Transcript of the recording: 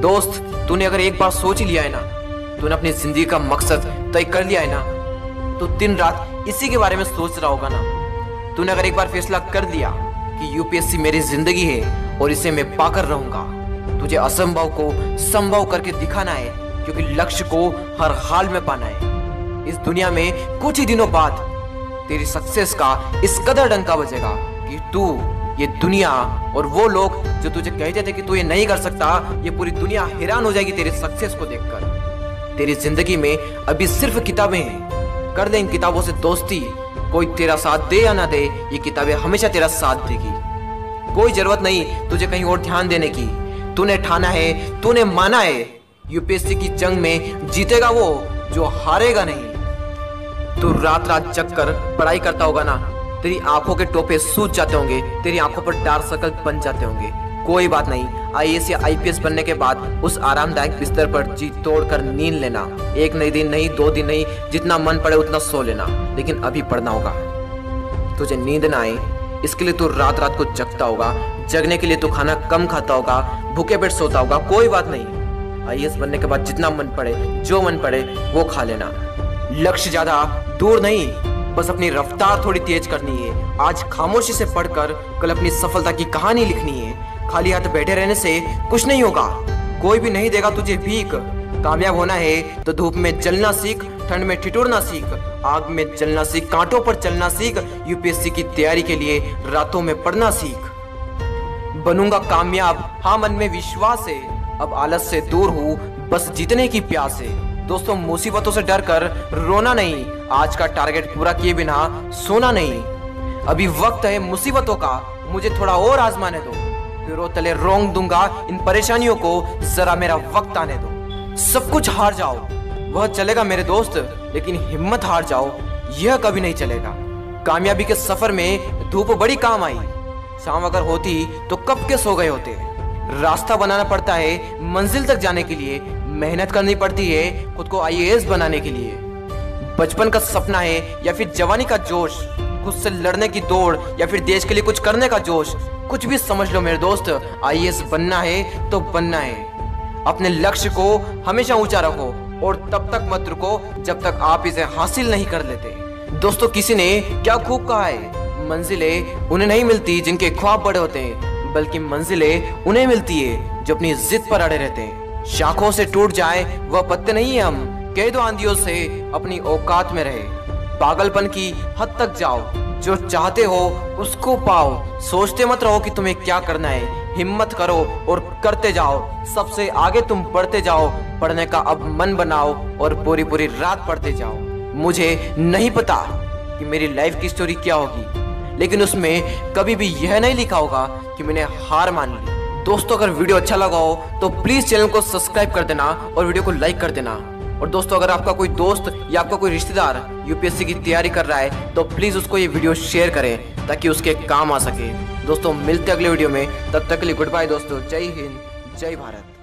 दोस्त, तूने अगर एक बार सोच लिया है ना, तूने अपनी जिंदगी का मकसद तय कर लिया है ना, तो दिन रात इसी के बारे में सोच रहा होगा ना। तूने अगर एक बार फैसला कर लिया कि यूपीएससी मेरी जिंदगी है और इसे मैं पाकर रहूंगा, तुझे असंभव को संभव करके दिखाना है, क्योंकि लक्ष्य को हर हाल में पाना है। इस दुनिया में कुछ ही दिनों बाद तेरी सक्सेस का इस कदर डंका बजेगा कि तू, ये दुनिया और वो लोग जो तुझे कहते थे कि तू ये नहीं कर सकता, ये पूरी दुनिया हैरान हो जाएगी तेरे सक्सेस को देखकर। तेरी जिंदगी में अभी सिर्फ किताबें हैं, कर ले इन किताबों से दोस्ती। कोई तेरा साथ दे या ना दे, ये किताबें हमेशा तेरा साथ देगी। कोई जरूरत नहीं तुझे कहीं और ध्यान देने की। तूने ठाना है, तूने माना है, यूपीएससी की जंग में जीतेगा वो जो हारेगा नहीं। तू रात रात जग कर पढ़ाई करता होगा ना, तेरी आंखों के टोपे सूज जाते होंगे, तेरी आंखों पर डार्क सर्कल बन जाते होंगे। कोई बात नहीं, आईएएस या आईपीएस बनने के बाद उस आरामदायक बिस्तर पर जी तोड़कर नींद लेना। एक नहीं दिन नहीं, 2 दिन नहीं, जितना मन पड़े उतना सो लेना, लेकिन अभी पढ़ना होगा। तुझे नींद ना आए इसके लिए तू रात रात को जगता होगा। जगने के लिए तू खाना कम खाता होगा, भूखे पेट सोता होगा। कोई बात नहीं, आईएएस बनने के बाद जितना मन पड़े, जो मन पड़े वो खा लेना। लक्ष्य ज्यादा दूर नहीं, बस अपनी रफ्तार थोड़ी तेज करनी है। आज खामोशी से पढ़कर कल अपनी सफलता की कहानी लिखनी है। खाली हाथ बैठे रहने से कुछ नहीं होगा, कोई भी नहीं देगा तुझे भीख। कामयाब होना है तो धूप में जलना सीख, ठंड में ठिठुरना सीख, आग में जलना सीख, कांटों पर चलना सीख। यूपीएससी की तैयारी के लिए रातों में पढ़ना सीख। बनूंगा कामयाब, हाँ मन में विश्वास है। अब आलस से दूर हूँ, बस जीतने की प्यास है। दोस्तों, मुसीबतों से डर कर रोना नहीं, आज का टारगेट पूरा किए बिना सोना नहीं। अभी वक्त है मुसीबतों का, मुझे थोड़ा और आजमाने दो, फिर तले रोंग दूंगा इन परेशानियों को, जरा मेरा वक्त आने दो। सब कुछ हार जाओ वह चलेगा मेरे दोस्त, लेकिन हिम्मत हार जाओ यह कभी नहीं चलेगा। कामयाबी के सफर में धूप बड़ी काम आई, शाम अगर होती तो कब के सो गए होते। रास्ता बनाना पड़ता है मंजिल तक जाने के लिए, मेहनत करनी पड़ती है खुद को आईएएस बनाने के लिए। बचपन का सपना है या फिर जवानी का जोश, खुद से लड़ने की दौड़ या फिर देश के लिए कुछ करने का जोश, कुछ भी समझ लो मेरे दोस्त, आईएएस बनना है तो बनना है। अपने लक्ष्य को हमेशा ऊंचा रखो और तब तक मत रुको जब तक आप इसे हासिल नहीं कर लेते। दोस्तों, किसी ने क्या खूब कहा है, मंजिलें उन्हें नहीं मिलती जिनके ख्वाब बड़े होते हैं, बल्कि मंजिलें उन्हें मिलती है जो अपनी जिद पर अड़े रहते हैं। शाखों से टूट जाए वह पत्ते नहीं है हम, कह दो आंधियों से अपनी औकात में रहे। पागलपन की हद तक जाओ, जो चाहते हो उसको पाओ। सोचते मत रहो कि तुम्हें क्या करना है, हिम्मत करो और करते जाओ। सबसे आगे तुम बढ़ते जाओ, पढ़ने का अब मन बनाओ और पूरी पूरी रात पढ़ते जाओ। मुझे नहीं पता कि मेरी लाइफ की स्टोरी क्या होगी, लेकिन उसमें कभी भी यह नहीं लिखा होगा कि मैंने हार मान ली। दोस्तों, अगर वीडियो अच्छा लगा हो तो प्लीज चैनल को सब्सक्राइब कर देना और वीडियो को लाइक कर देना। और दोस्तों, अगर आपका कोई दोस्त या आपका कोई रिश्तेदार यूपीएससी की तैयारी कर रहा है तो प्लीज उसको ये वीडियो शेयर करें ताकि उसके काम आ सके। दोस्तों, मिलते अगले वीडियो में, तब तक के लिए गुड बाय दोस्तों। जय हिंद, जय भारत।